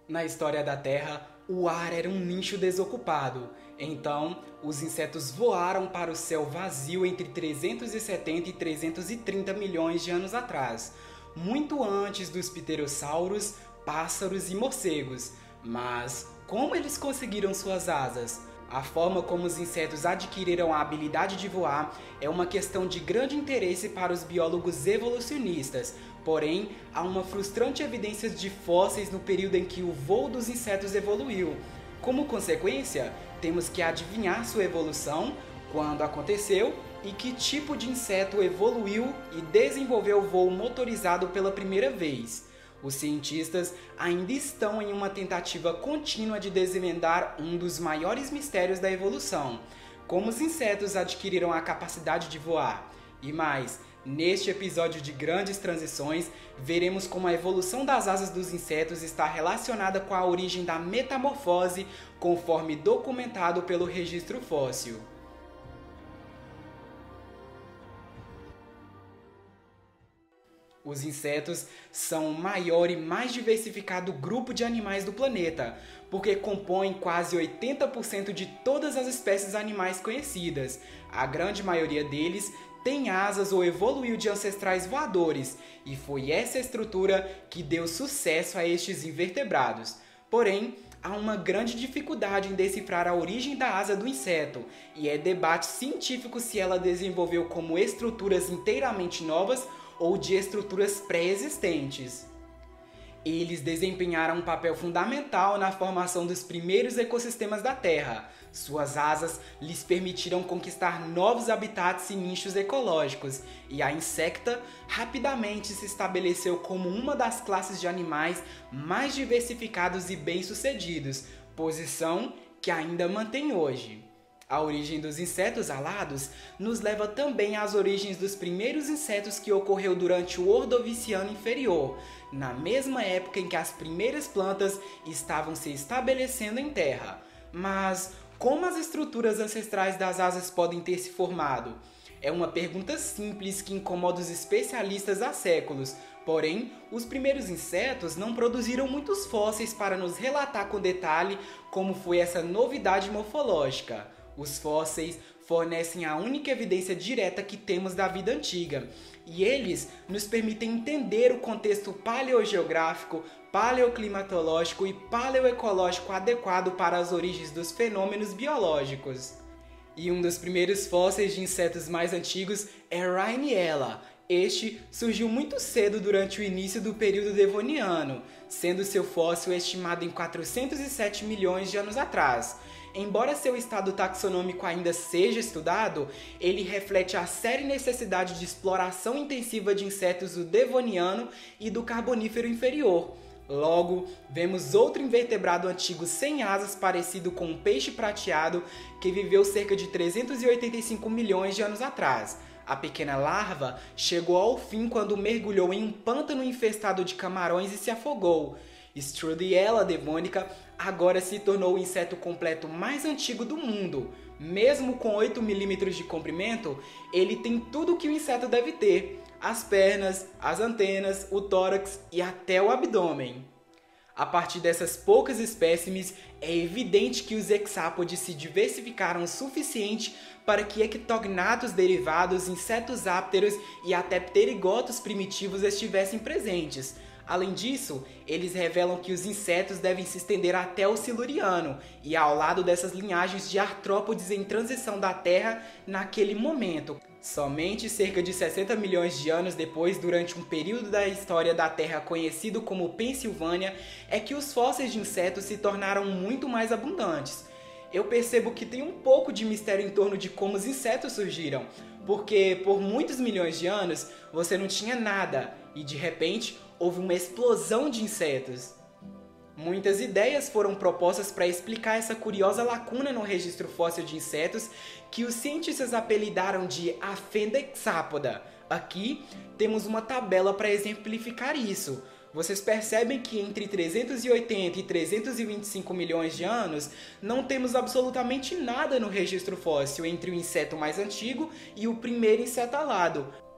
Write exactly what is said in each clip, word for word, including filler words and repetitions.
Na história da Terra, o ar era um nicho desocupado. Então, os insetos voaram para o céu vazio entre trezentos e setenta e trezentos e trinta milhões de anos atrás, muito antes dos pterossauros, pássaros e morcegos. Mas como eles conseguiram suas asas? A forma como os insetos adquiriram a habilidade de voar é uma questão de grande interesse para os biólogos evolucionistas, porém, há uma frustrante evidência de fósseis no período em que o voo dos insetos evoluiu. Como consequência, temos que adivinhar sua evolução, quando aconteceu e que tipo de inseto evoluiu e desenvolveu o voo motorizado pela primeira vez. Os cientistas ainda estão em uma tentativa contínua de desvendar um dos maiores mistérios da evolução: como os insetos adquiriram a capacidade de voar. E mais, neste episódio de Grandes Transições, veremos como a evolução das asas dos insetos está relacionada com a origem da metamorfose, conforme documentado pelo registro fóssil. Os insetos são o maior e mais diversificado grupo de animais do planeta, porque compõem quase oitenta por cento de todas as espécies animais conhecidas. A grande maioria deles tem asas ou evoluiu de ancestrais voadores, e foi essa estrutura que deu sucesso a estes invertebrados. Porém, há uma grande dificuldade em decifrar a origem da asa do inseto, e é debate científico se ela desenvolveu como estruturas inteiramente novas ou de estruturas pré-existentes. Eles desempenharam um papel fundamental na formação dos primeiros ecossistemas da Terra. Suas asas lhes permitiram conquistar novos habitats e nichos ecológicos, e a insecta rapidamente se estabeleceu como uma das classes de animais mais diversificados e bem-sucedidos, posição que ainda mantém hoje. A origem dos insetos alados nos leva também às origens dos primeiros insetos que ocorreu durante o Ordoviciano inferior, na mesma época em que as primeiras plantas estavam se estabelecendo em terra. Mas como as estruturas ancestrais das asas podem ter se formado? É uma pergunta simples que incomoda os especialistas há séculos, porém, os primeiros insetos não produziram muitos fósseis para nos relatar com detalhe como foi essa novidade morfológica. Os fósseis fornecem a única evidência direta que temos da vida antiga, e eles nos permitem entender o contexto paleogeográfico, paleoclimatológico e paleoecológico adequado para as origens dos fenômenos biológicos. E um dos primeiros fósseis de insetos mais antigos é Rhyniella. Este surgiu muito cedo durante o início do período Devoniano, sendo seu fóssil estimado em quatrocentos e sete milhões de anos atrás. Embora seu estado taxonômico ainda seja estudado, ele reflete a séria necessidade de exploração intensiva de insetos do Devoniano e do Carbonífero inferior. Logo, vemos outro invertebrado antigo sem asas parecido com um peixe prateado que viveu cerca de trezentos e oitenta e cinco milhões de anos atrás. A pequena larva chegou ao fim quando mergulhou em um pântano infestado de camarões e se afogou. Strudiella devonica agora se tornou o inseto completo mais antigo do mundo. Mesmo com oito milímetros de comprimento, ele tem tudo o que o inseto deve ter: as pernas, as antenas, o tórax e até o abdômen. A partir dessas poucas espécimes, é evidente que os hexápodes se diversificaram o suficiente para que ectognatos derivados, insetos ápteros e até pterigotos primitivos estivessem presentes. Além disso, eles revelam que os insetos devem se estender até o Siluriano, e ao lado dessas linhagens de artrópodes em transição da Terra naquele momento. Somente cerca de sessenta milhões de anos depois, durante um período da história da Terra conhecido como Pensilvânia, é que os fósseis de insetos se tornaram muito mais abundantes. Eu percebo que tem um pouco de mistério em torno de como os insetos surgiram, porque por muitos milhões de anos você não tinha nada e de repente houve uma explosão de insetos. Muitas ideias foram propostas para explicar essa curiosa lacuna no registro fóssil de insetos que os cientistas apelidaram de Aphendexápoda. Aqui temos uma tabela para exemplificar isso. Vocês percebem que entre trezentos e oitenta e trezentos e vinte e cinco milhões de anos não temos absolutamente nada no registro fóssil entre o inseto mais antigo e o primeiro inseto alado.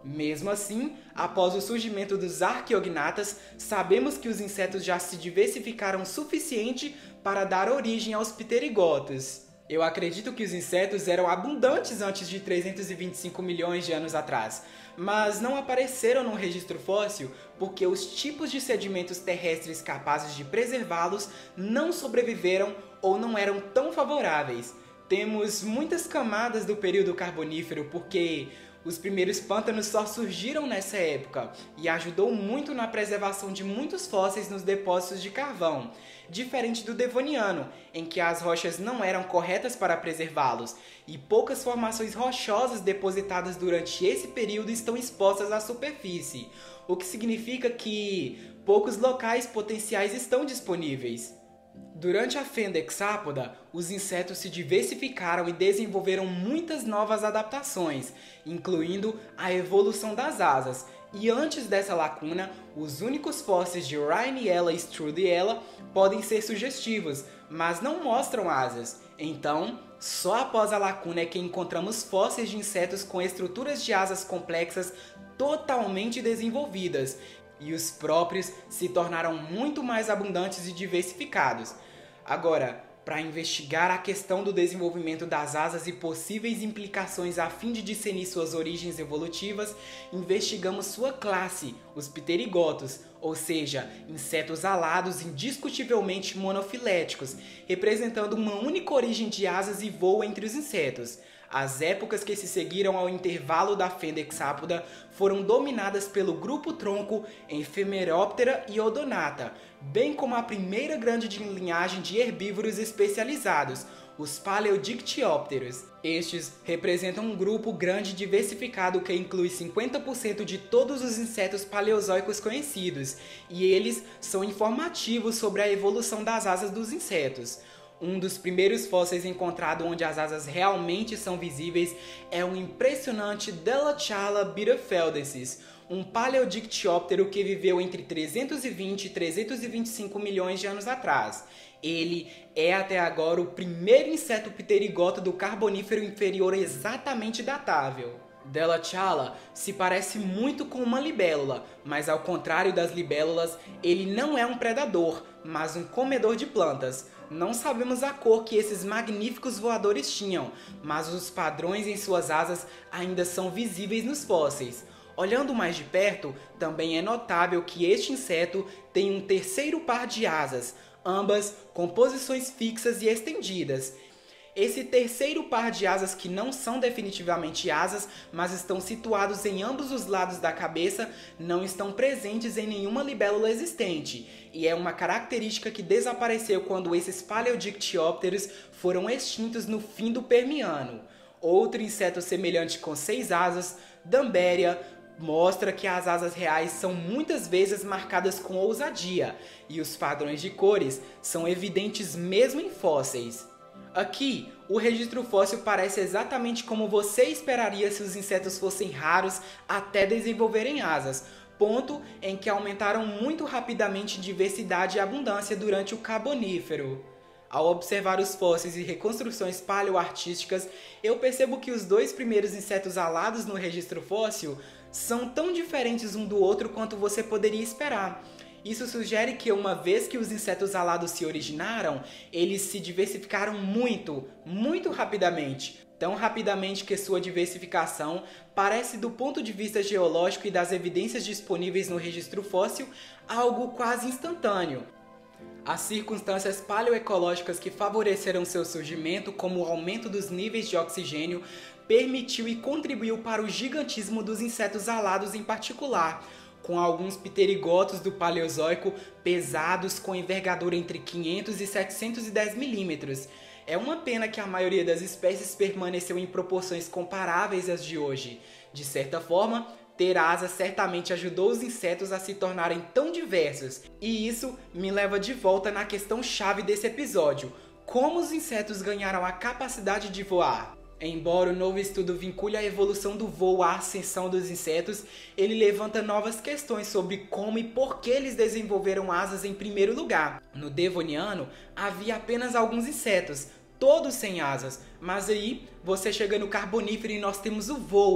Mesmo assim, após o surgimento dos arqueognatas, sabemos que os insetos já se diversificaram o suficiente para dar origem aos pterigotos. Eu acredito que os insetos eram abundantes antes de trezentos e vinte e cinco milhões de anos atrás, mas não apareceram no registro fóssil porque os tipos de sedimentos terrestres capazes de preservá-los não sobreviveram ou não eram tão favoráveis. Temos muitas camadas do período carbonífero porque os primeiros pântanos só surgiram nessa época e ajudou muito na preservação de muitos fósseis nos depósitos de carvão, diferente do Devoniano, em que as rochas não eram corretas para preservá-los e poucas formações rochosas depositadas durante esse período estão expostas à superfície, o que significa que poucos locais potenciais estão disponíveis. Durante a fenda hexápoda, os insetos se diversificaram e desenvolveram muitas novas adaptações, incluindo a evolução das asas. E antes dessa lacuna, os únicos fósseis de Rhyniella e Strudiella podem ser sugestivos, mas não mostram asas. Então, só após a lacuna é que encontramos fósseis de insetos com estruturas de asas complexas totalmente desenvolvidas, e os próprios se tornaram muito mais abundantes e diversificados. Agora, para investigar a questão do desenvolvimento das asas e possíveis implicações a fim de discernir suas origens evolutivas, investigamos sua classe, os pterigotos, ou seja, insetos alados indiscutivelmente monofiléticos, representando uma única origem de asas e voo entre os insetos. As épocas que se seguiram ao intervalo da fenda hexápoda foram dominadas pelo grupo tronco Ephemeroptera e Odonata, bem como a primeira grande linhagem de herbívoros especializados, os Paleodictyopteros. Estes representam um grupo grande diversificado que inclui cinquenta por cento de todos os insetos paleozoicos conhecidos, e eles são informativos sobre a evolução das asas dos insetos. Um dos primeiros fósseis encontrado onde as asas realmente são visíveis é o impressionante Delachala birofeldensis, um paleodictióptero que viveu entre trezentos e vinte e trezentos e vinte e cinco milhões de anos atrás. Ele é até agora o primeiro inseto pterigoto do Carbonífero inferior exatamente datável. Delachala se parece muito com uma libélula, mas ao contrário das libélulas, ele não é um predador, mas um comedor de plantas. Não sabemos a cor que esses magníficos voadores tinham, mas os padrões em suas asas ainda são visíveis nos fósseis. Olhando mais de perto, também é notável que este inseto tem um terceiro par de asas, ambas com posições fixas e estendidas. Esse terceiro par de asas, que não são definitivamente asas, mas estão situados em ambos os lados da cabeça, não estão presentes em nenhuma libélula existente, e é uma característica que desapareceu quando esses paleodictiópteros foram extintos no fim do Permiano. Outro inseto semelhante com seis asas, Damberia, mostra que as asas reais são muitas vezes marcadas com ousadia, e os padrões de cores são evidentes mesmo em fósseis. Aqui, o registro fóssil parece exatamente como você esperaria se os insetos fossem raros até desenvolverem asas, ponto em que aumentaram muito rapidamente em diversidade e abundância durante o Carbonífero. Ao observar os fósseis e reconstruções paleoartísticas, eu percebo que os dois primeiros insetos alados no registro fóssil são tão diferentes um do outro quanto você poderia esperar. Isso sugere que, uma vez que os insetos alados se originaram, eles se diversificaram muito, muito rapidamente. Tão rapidamente que sua diversificação parece, do ponto de vista geológico e das evidências disponíveis no registro fóssil, algo quase instantâneo. As circunstâncias paleoecológicas que favoreceram seu surgimento, como o aumento dos níveis de oxigênio, permitiu e contribuiu para o gigantismo dos insetos alados em particular, com alguns pterigotos do Paleozoico pesados com envergadura entre quinhentos e setecentos e dez milímetros. É uma pena que a maioria das espécies permaneceu em proporções comparáveis às de hoje. De certa forma, ter asas certamente ajudou os insetos a se tornarem tão diversos. E isso me leva de volta na questão-chave desse episódio: como os insetos ganharam a capacidade de voar? Embora o novo estudo vincule a evolução do voo à ascensão dos insetos, ele levanta novas questões sobre como e por que eles desenvolveram asas em primeiro lugar. No Devoniano, havia apenas alguns insetos, todos sem asas, mas aí você chega no Carbonífero e nós temos o voo.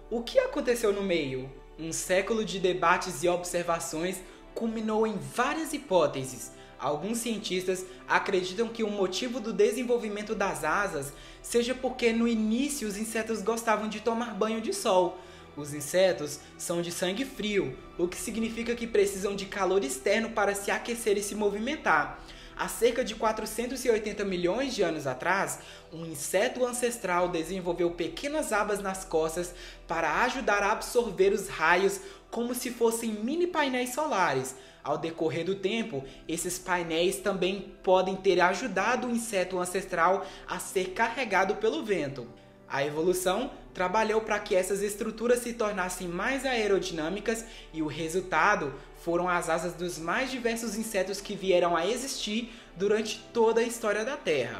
O que aconteceu no meio? Um século de debates e observações culminou em várias hipóteses. Alguns cientistas acreditam que o motivo do desenvolvimento das asas seja porque no início os insetos gostavam de tomar banho de sol. Os insetos são de sangue frio, o que significa que precisam de calor externo para se aquecer e se movimentar. Há cerca de quatrocentos e oitenta milhões de anos atrás, um inseto ancestral desenvolveu pequenas abas nas costas para ajudar a absorver os raios como se fossem mini painéis solares. Ao decorrer do tempo, esses painéis também podem ter ajudado o inseto ancestral a ser carregado pelo vento. A evolução trabalhou para que essas estruturas se tornassem mais aerodinâmicas e o resultado foram as asas dos mais diversos insetos que vieram a existir durante toda a história da Terra.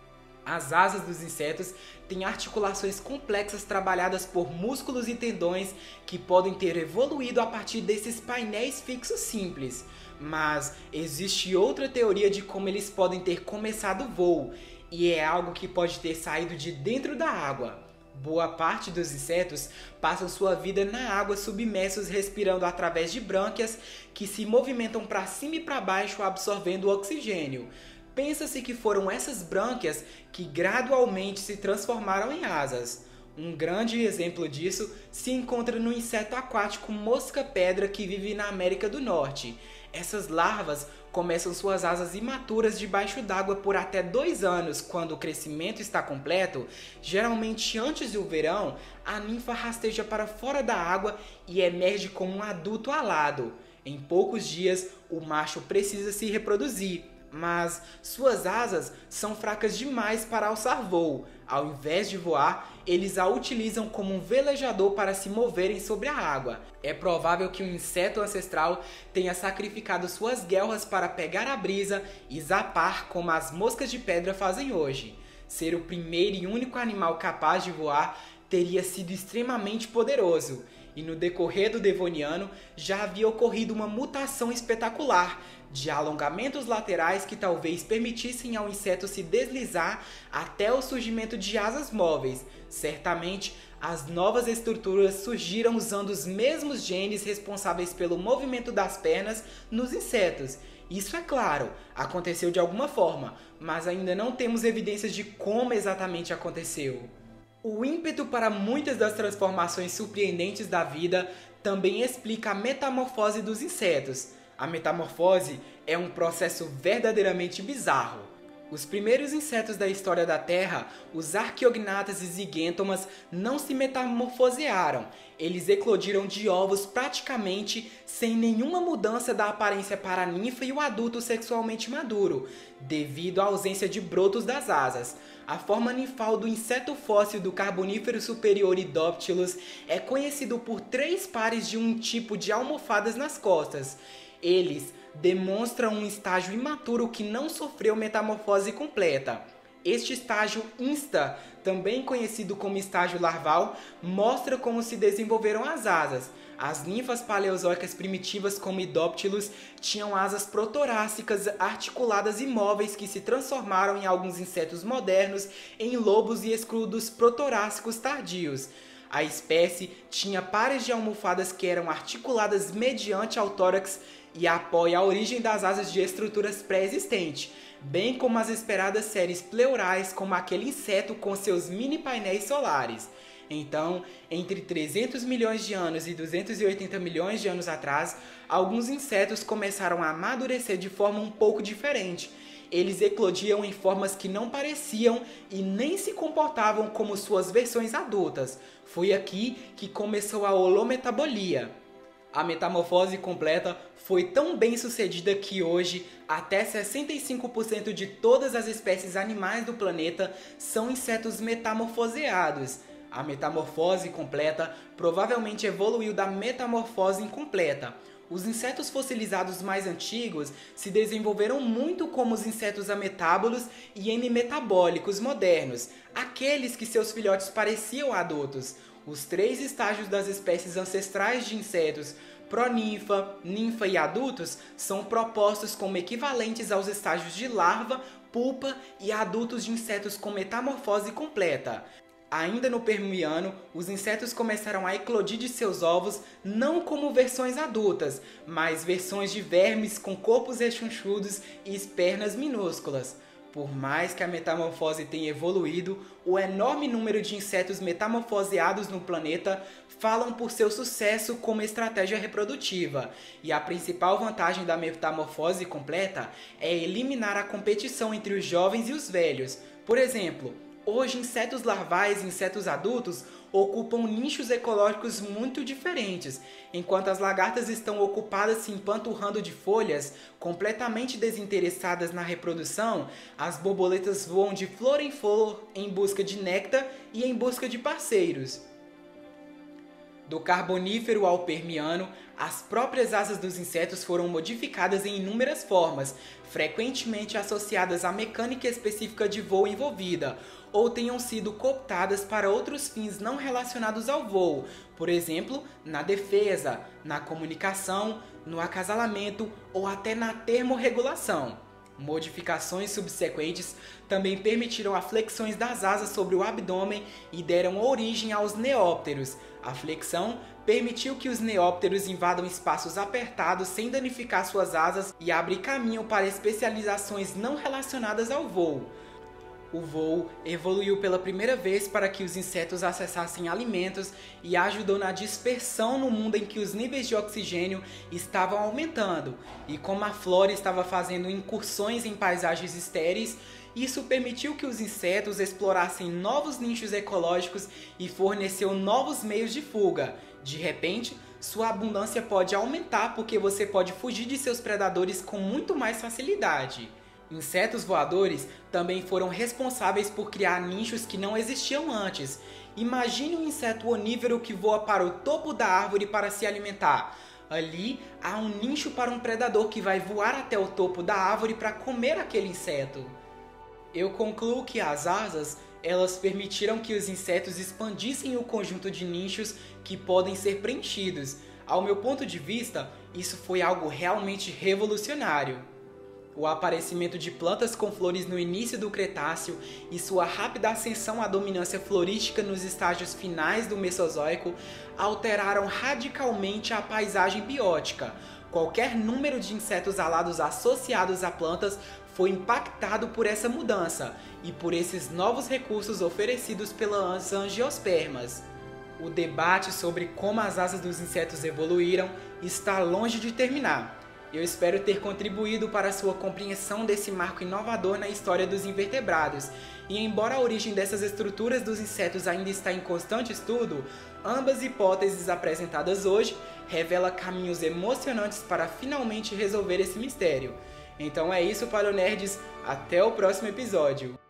As asas dos insetos têm articulações complexas trabalhadas por músculos e tendões que podem ter evoluído a partir desses painéis fixos simples. Mas existe outra teoria de como eles podem ter começado o voo, e é algo que pode ter saído de dentro da água. Boa parte dos insetos passam sua vida na água submersos, respirando através de brânquias que se movimentam para cima e para baixo absorvendo o oxigênio. Pensa-se que foram essas brânquias que gradualmente se transformaram em asas. Um grande exemplo disso se encontra no inseto aquático mosca-pedra que vive na América do Norte. Essas larvas começam suas asas imaturas debaixo d'água por até dois anos. Quando o crescimento está completo, geralmente antes do verão, a ninfa rasteja para fora da água e emerge como um adulto alado. Em poucos dias, o macho precisa se reproduzir, mas suas asas são fracas demais para alçar voo. Ao invés de voar, eles a utilizam como um velejador para se moverem sobre a água. É provável que um inseto ancestral tenha sacrificado suas guelras para pegar a brisa e zapar como as moscas de pedra fazem hoje. Ser o primeiro e único animal capaz de voar teria sido extremamente poderoso. E no decorrer do Devoniano já havia ocorrido uma mutação espetacular de alongamentos laterais que talvez permitissem ao inseto se deslizar até o surgimento de asas móveis. Certamente, as novas estruturas surgiram usando os mesmos genes responsáveis pelo movimento das pernas nos insetos. Isso, é claro, aconteceu de alguma forma, mas ainda não temos evidências de como exatamente aconteceu. O ímpeto para muitas das transformações surpreendentes da vida também explica a metamorfose dos insetos. A metamorfose é um processo verdadeiramente bizarro. Os primeiros insetos da história da Terra, os arqueognatas e zigêntomas, não se metamorfosearam. Eles eclodiram de ovos praticamente sem nenhuma mudança da aparência para a ninfa e o adulto sexualmente maduro, devido à ausência de brotos das asas. A forma ninfal do inseto fóssil do Carbonífero superior Idoptilus é conhecido por três pares de um tipo de almofadas nas costas. Eles demonstram um estágio imaturo que não sofreu metamorfose completa. Este estágio insta, também conhecido como estágio larval, mostra como se desenvolveram as asas. As ninfas paleozoicas primitivas como Idoptilus tinham asas protorácicas articuladas e móveis que se transformaram em alguns insetos modernos em lobos e escudos protorácicos tardios. A espécie tinha pares de almofadas que eram articuladas mediante ao tórax e apoia a origem das asas de estruturas pré-existentes, bem como as esperadas séries pleurais como aquele inseto com seus mini painéis solares. Então, entre trezentos milhões de anos e duzentos e oitenta milhões de anos atrás, alguns insetos começaram a amadurecer de forma um pouco diferente. Eles eclodiam em formas que não pareciam e nem se comportavam como suas versões adultas. Foi aqui que começou a holometabolia. A metamorfose completa foi tão bem sucedida que hoje até sessenta e cinco por cento de todas as espécies animais do planeta são insetos metamorfoseados. A metamorfose completa provavelmente evoluiu da metamorfose incompleta. Os insetos fossilizados mais antigos se desenvolveram muito como os insetos ametábolos e hemimetabólicos modernos, aqueles que seus filhotes pareciam adultos. Os três estágios das espécies ancestrais de insetos, proninfa, ninfa e adultos, são propostos como equivalentes aos estágios de larva, pupa e adultos de insetos com metamorfose completa. Ainda no Permiano, os insetos começaram a eclodir de seus ovos não como versões adultas, mas versões de vermes com corpos rechonchudos e pernas minúsculas. Por mais que a metamorfose tenha evoluído, o enorme número de insetos metamorfoseados no planeta falam por seu sucesso como estratégia reprodutiva, e a principal vantagem da metamorfose completa é eliminar a competição entre os jovens e os velhos. Por exemplo, hoje insetos larvais e insetos adultos ocupam nichos ecológicos muito diferentes. Enquanto as lagartas estão ocupadas se empanturrando de folhas, completamente desinteressadas na reprodução, as borboletas voam de flor em flor em busca de néctar e em busca de parceiros. Do Carbonífero ao Permiano, as próprias asas dos insetos foram modificadas em inúmeras formas, frequentemente associadas à mecânica específica de voo envolvida, ou tenham sido cooptadas para outros fins não relacionados ao voo, por exemplo, na defesa, na comunicação, no acasalamento ou até na termorregulação. Modificações subsequentes também permitiram a flexões das asas sobre o abdômen e deram origem aos neópteros. A flexão permitiu que os neópteros invadam espaços apertados sem danificar suas asas e abre caminho para especializações não relacionadas ao voo. O voo evoluiu pela primeira vez para que os insetos acessassem alimentos e ajudou na dispersão no mundo em que os níveis de oxigênio estavam aumentando. E como a flora estava fazendo incursões em paisagens estéreis, isso permitiu que os insetos explorassem novos nichos ecológicos e forneceu novos meios de fuga. De repente, sua abundância pode aumentar porque você pode fugir de seus predadores com muito mais facilidade. Insetos voadores também foram responsáveis por criar nichos que não existiam antes. Imagine um inseto onívoro que voa para o topo da árvore para se alimentar. Ali há um nicho para um predador que vai voar até o topo da árvore para comer aquele inseto. Eu concluo que as asas, elas permitiram que os insetos expandissem o conjunto de nichos que podem ser preenchidos. Ao meu ponto de vista, isso foi algo realmente revolucionário. O aparecimento de plantas com flores no início do Cretáceo e sua rápida ascensão à dominância florística nos estágios finais do Mesozoico alteraram radicalmente a paisagem biótica. Qualquer número de insetos alados associados a plantas foi impactado por essa mudança e por esses novos recursos oferecidos pelas angiospermas. O debate sobre como as asas dos insetos evoluíram está longe de terminar. Eu espero ter contribuído para a sua compreensão desse marco inovador na história dos invertebrados. E embora a origem dessas estruturas dos insetos ainda está em constante estudo, ambas hipóteses apresentadas hoje revelam caminhos emocionantes para finalmente resolver esse mistério. Então é isso, Paleonerds, até o próximo episódio!